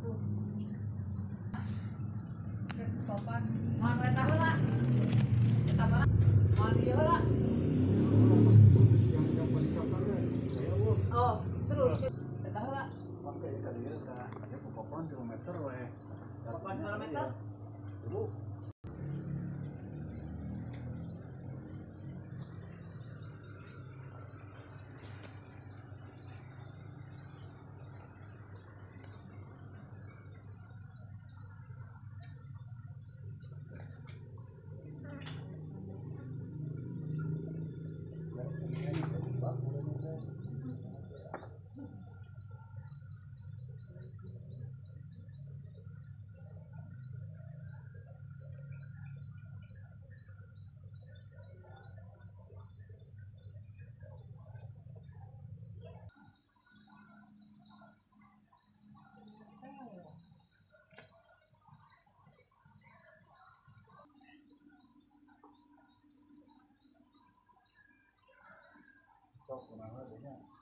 Papan, mau kereta heula. Kereta mana? Mau dia heula. Yang paling cakar ya, saya urus. Oh, terus kereta heula. Pakai kali ya, ada papan kilometer we. Papan kilometer. Dulu. Sok, kenapa adanya?